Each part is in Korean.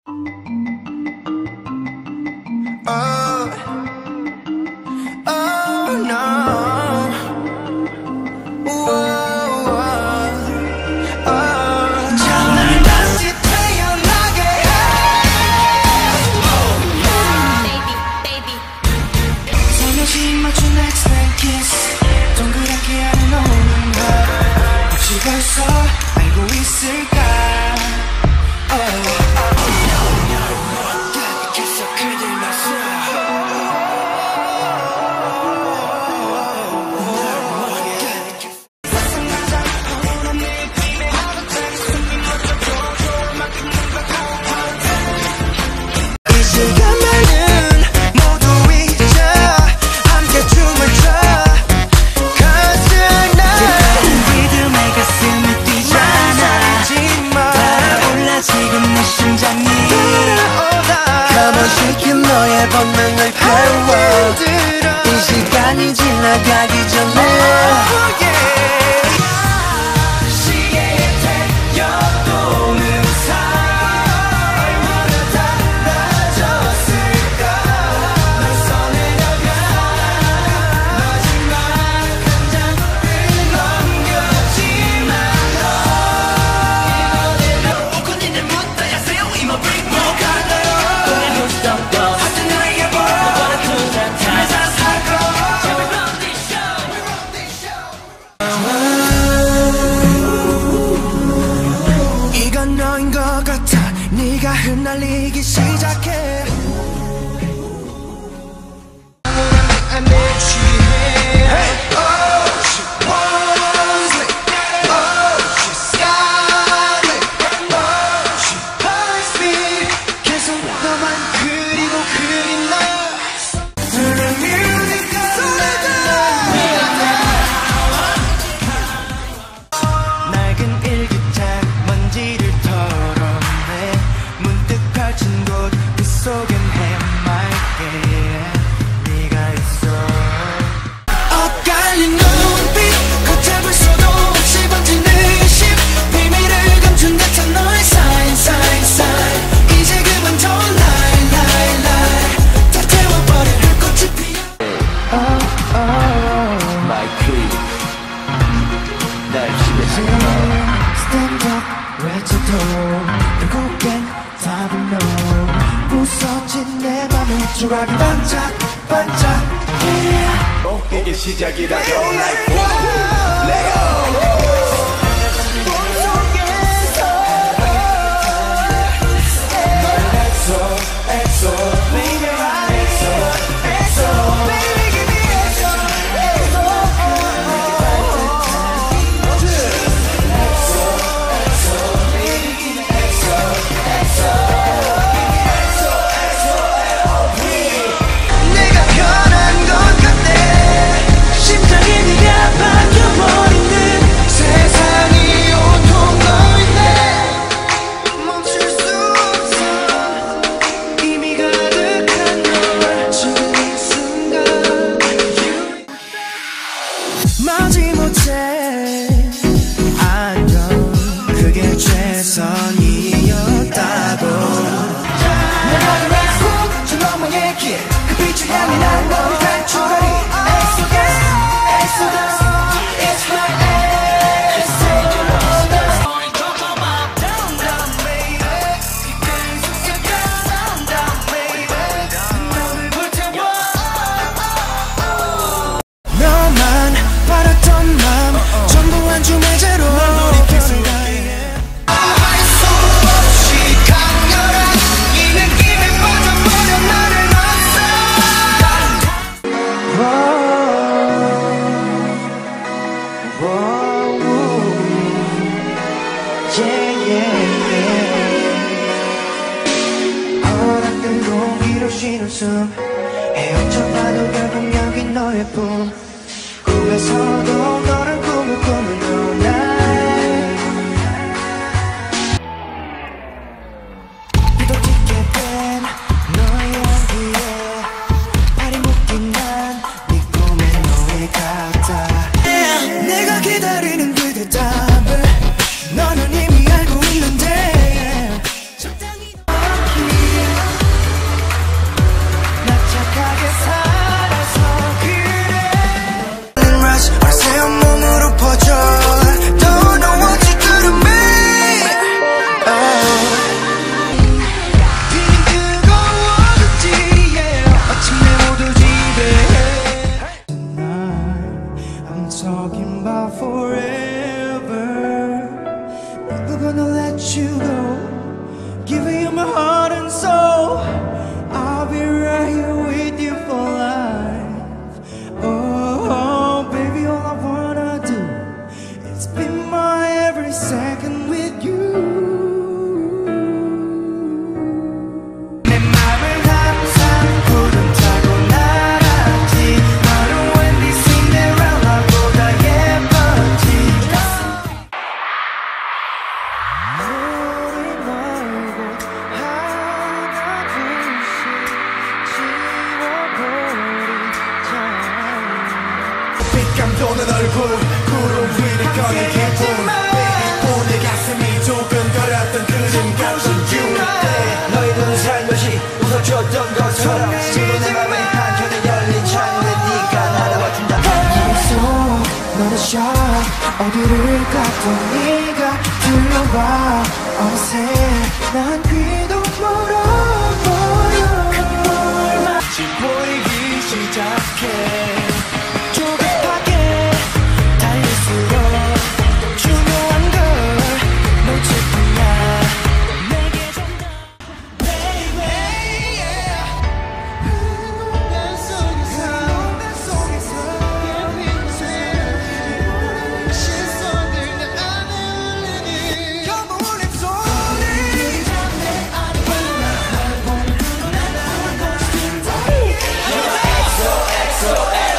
이 시간이 지나가기 전에 네가 흩날리기 시작해. 계속 너만 그리고 그린다. 낡은 일기장 먼지를 털어내 문득 펼친 곳 그 속엔 해맑게 네가 있어. 엇갈린 눈빛 걷잡을 수도 없이 번지는 심 비밀을 감춘 듯한 너의 sign 이제 그만 don't lie 다 태워버릴 불꽃이 피어. My queen 날 기대하는 Stand up 외쳐도 결국엔 답은 no. 부서진 내 맘에 조각이 반짝 이게 시작이라고 like Leo. 마지못해 안녕 그게 최선이었다고. 내가 rightful 저 너머의 길 그 빛을 향해 난 너를 탈출하리. Exodus it's my Exodus. Down baby down baby 너를 불태워. 너만 바랐던 맘 전부 한 줌의 제로 별을 다해. 알 수 없이 강렬한 이 느낌에 빠져버려 나를 놨어. 허락된 공기로 쉬는 숨 헤엄쳐봐도 결국 여기 너의 품. 꿈에서도 너를 꾸는 너날 믿어지게 된 너의 향기에 발이 묶인 난 네 꿈에 너의 같아. 내가 기다리는 그 대답을 너는 이미 알고 있는데 적당히 my heart and soul. I'll be right here with you for life. Oh, baby, all I wanna do is spend my every second with you. 내 맘을 항상 구름 타고 날았지. 너는 왠지 신데렐라보다 예뻤지. 우리 말고 하나둘씩 지워버리자. 빛감 도는 얼굴 구름 위를 거는 기분. 내 가슴이 조근거렸던 그림 같은 유일 때 너희들은 살며시 웃어줬던 것처럼 지금 내 맘에 한켠에 열린 창문에 네가 날아와준다. 계속 너를 샷 어디를 가도 네가 들려와. 어느새 난 귀도 멀어버려. 그물같이 보이기 시작해. 조급하게 달릴수록 중요한 걸 놓칠 뿐이야. 내게 좀 더 baby yeah. 내 속에서 시선들 내 안에 울리니 여보 입소리 내 안에 EXO and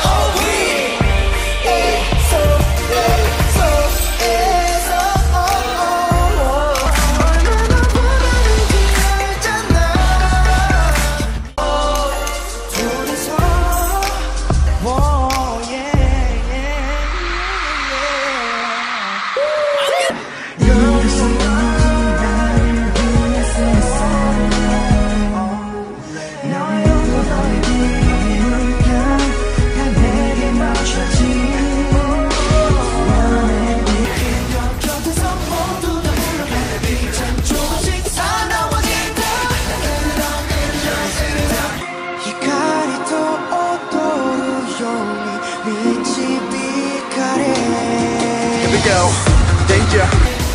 Go, danger.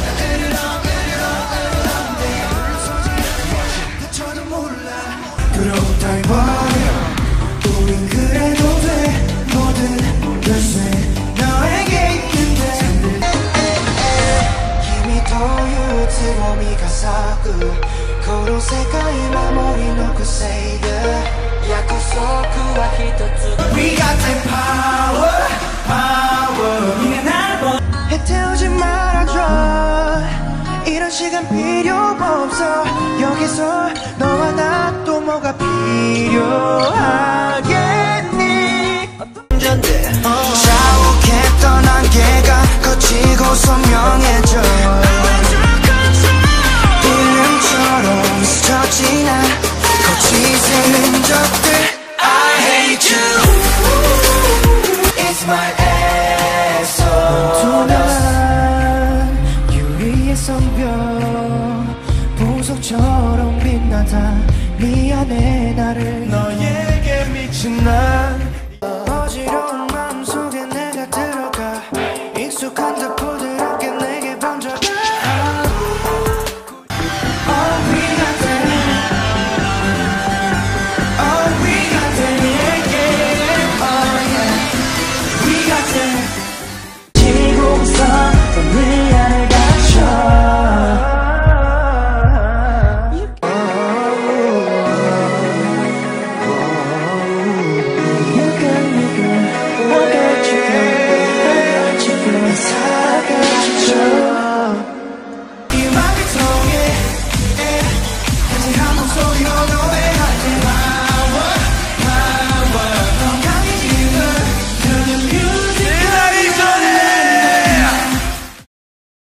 두려움 따위 버려. 우린 그래도 돼. 모든 열쇠 너에게 있는데. 힘이 더 유트범이 가사구 고로 세가의 마무리 놓고 say yeah. 야쿠소쿠와 히토츠 We got that power, power. 네가 날 봐. 해태우지 말아줘. 이런 시간 필요 없어. 여기서 너와 나 또 뭐가 필요하겠니? 자욱했던 안개가 거치고 선명해져. 필름처럼 스쳐 지나 거치는 흔적들. I hate you. It's my EXO. 유리의 성벽 보석처럼 빛나다. 미안해 나를 너에게 미친 나